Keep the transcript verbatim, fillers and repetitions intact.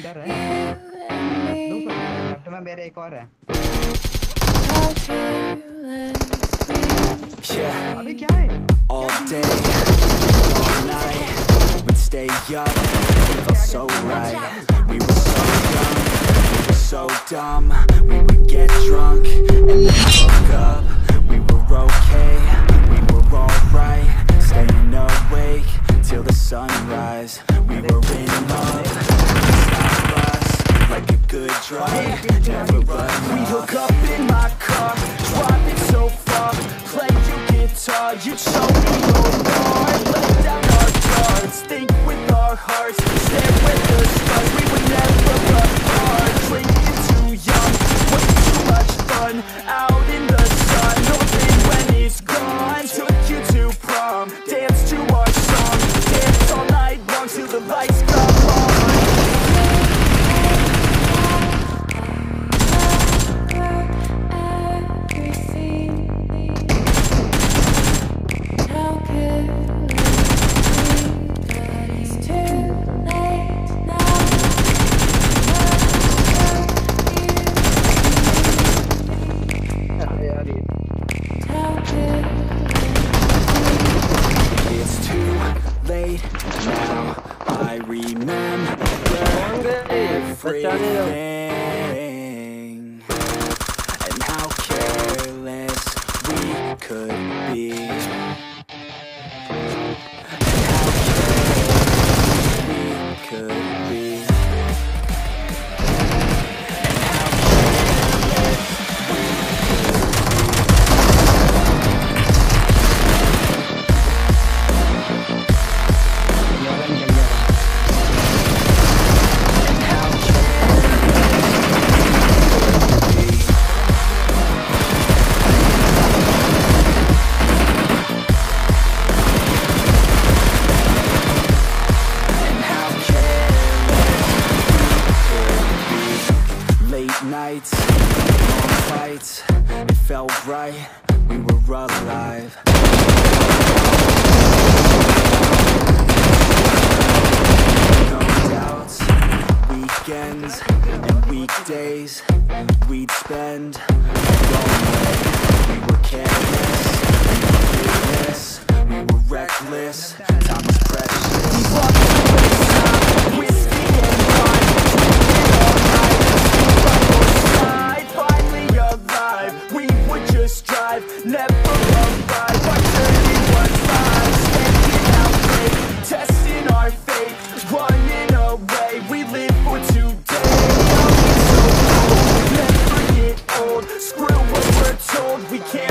इधर है लेफ्ट में मेरे एक और है अभी क्या है all day all night we'd stay up it felt so right we were so young we were so dumb we would get drunk and then hook up we were okay we were alright staying awake till the sunrise we were in love stop us like a good drug never run we hook up in my car drive it so far play your guitar you show me your heart lay down our cards think with our hearts stare with the stars we would never run hard drinking too young way too much fun out in the sun hoping when it's gone took you to prom dance to our song dance all night long till the lights come on It's too late now. I remember everything and how careless we could be. And how careless we could be. Nights, long fights, it felt right, we were alive. No doubts, weekends and weekdays, we'd spend alone. We were careless, we were fearless, we were reckless, time was precious. We walked away time, whiskey and wine, drinking all night. We would just drive, never arrive. Our journey was fine, standing out late, testing our fate, running away. We live for today. I'll be so cold, never get old. Screw what we're told, we can't.